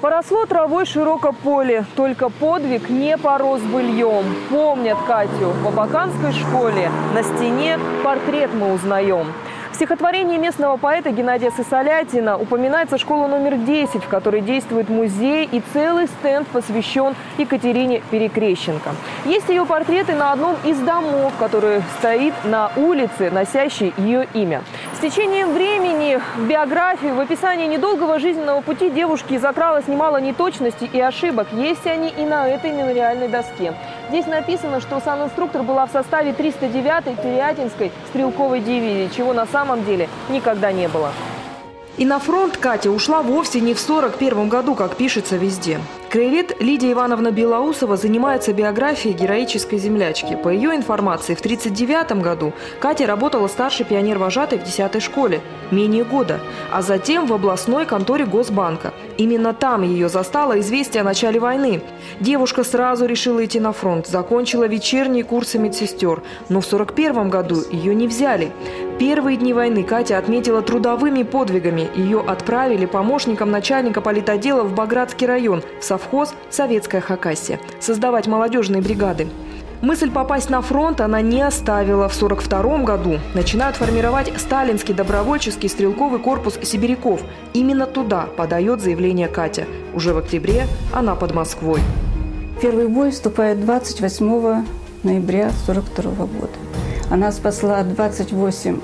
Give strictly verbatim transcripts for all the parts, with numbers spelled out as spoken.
Поросло травой широко поле, только подвиг не порос быльем. Помнят Катю в абаканской школе. На стене портрет мы узнаем. В стихотворении местного поэта Геннадия Сысолятина упоминается школа номер десять, в которой действует музей, и целый стенд посвящен Екатерине Перекрещенко. Есть ее портреты на одном из домов, который стоит на улице, носящей ее имя. С течением времени в биографии, в описании недолгого жизненного пути девушки закралось немало неточностей и ошибок. Есть они и на этой мемориальной доске. Здесь написано, что санинструктор была в составе триста девятой Тольяттинской стрелковой дивизии, чего на самом деле никогда не было. И на фронт Катя ушла вовсе не в сорок первом году, как пишется везде. Краевед Лидия Ивановна Белоусова занимается биографией героической землячки. По ее информации, в тридцать девятом году Катя работала старшей пионер-вожатой в десятой школе менее года, а затем в областной конторе Госбанка. Именно там ее застало известие о начале войны. Девушка сразу решила идти на фронт, закончила вечерние курсы медсестер, но в сорок первом году ее не взяли. Первые дни войны Катя отметила трудовыми подвигами. Ее отправили помощником начальника политотдела в Багратский район, в совхоз «Советская Хакасия», создавать молодежные бригады. Мысль попасть на фронт она не оставила. В сорок втором году начинают формировать сталинский добровольческий стрелковый корпус сибиряков. Именно туда подает заявление Катя. Уже в октябре она под Москвой. Первый бой вступает двадцать восьмого ноября сорок второго года. Она спасла двадцать восемь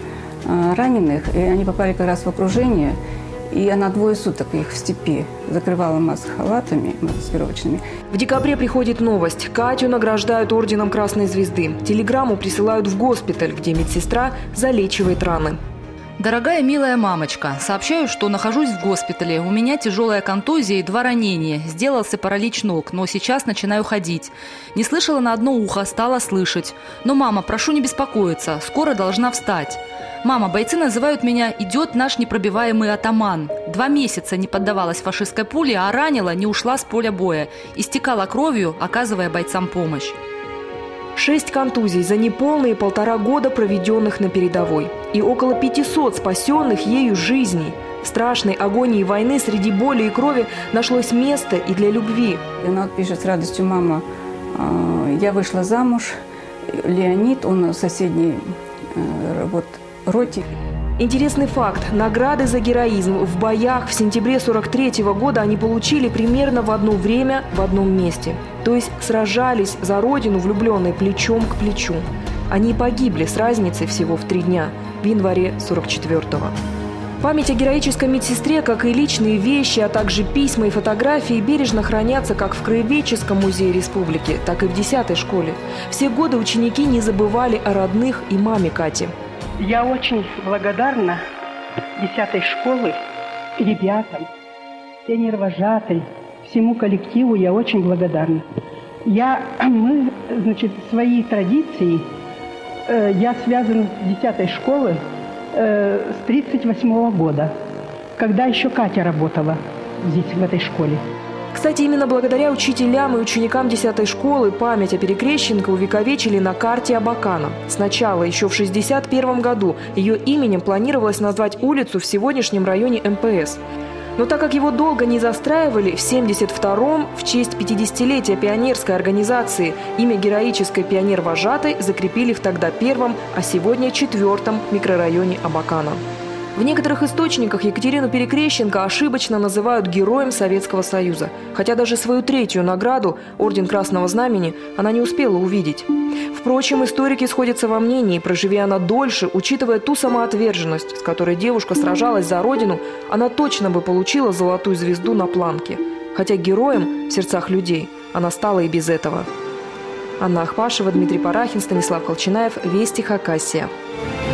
а, раненых, и они попали как раз в окружение. И она двое суток их в степи закрывала маск-халатами маскировочными. В декабре приходит новость. Катю награждают орденом Красной Звезды. Телеграмму присылают в госпиталь, где медсестра залечивает раны. Дорогая милая мамочка, сообщаю, что нахожусь в госпитале. У меня тяжелая контузия и два ранения. Сделался паралич ног, но сейчас начинаю ходить. Не слышала на одно ухо, стала слышать. Но, мама, прошу не беспокоиться, скоро должна встать. Мама, бойцы называют меня «идет наш непробиваемый атаман». Два месяца не поддавалась фашистской пуле, а ранила, не ушла с поля боя. Истекала кровью, оказывая бойцам помощь. Шесть контузий за неполные полтора года, проведенных на передовой. И около пятисот спасенных ею жизней. В страшной агонии войны среди боли и крови нашлось место и для любви. Она вот пишет с радостью: «Мама, я вышла замуж, Леонид, он в соседней вот, роте». Интересный факт. Награды за героизм в боях в сентябре сорок третьего года они получили примерно в одно время в одном месте. То есть сражались за родину влюбленные плечом к плечу. Они погибли с разницей всего в три дня, в январе сорок четвёртого. Память о героической медсестре, как и личные вещи, а также письма и фотографии бережно хранятся как в Краеведческом музее республики, так и в десятой школе. Все годы ученики не забывали о родных и маме Кати. Я очень благодарна десятой школы, ребятам, пионер-вожатой, всему коллективу я очень благодарна. Я, мы, значит, свои традиции, э, я связана с десятой школы э, с тридцать восьмого года, когда еще Катя работала здесь, в этой школе. Кстати, именно благодаря учителям и ученикам десятой школы память о Перекрещенко увековечили на карте Абакана. Сначала, еще в шестьдесят первом году, ее именем планировалось назвать улицу в сегодняшнем районе эм пэ эс. Но так как его долго не застраивали, в семьдесят втором в честь пятидесятилетия пионерской организации имя героической пионер-вожатой закрепили в тогда первом, а сегодня четвертом микрорайоне Абакана. В некоторых источниках Екатерину Перекрещенко ошибочно называют героем Советского Союза. Хотя даже свою третью награду, орден Красного Знамени, она не успела увидеть. Впрочем, историки сходятся во мнении, проживи она дольше, учитывая ту самоотверженность, с которой девушка сражалась за родину, она точно бы получила золотую звезду на планке. Хотя героем в сердцах людей она стала и без этого. Анна Ахпашева, Дмитрий Парахин, Станислав Колчинаев, Вести, Хакасия.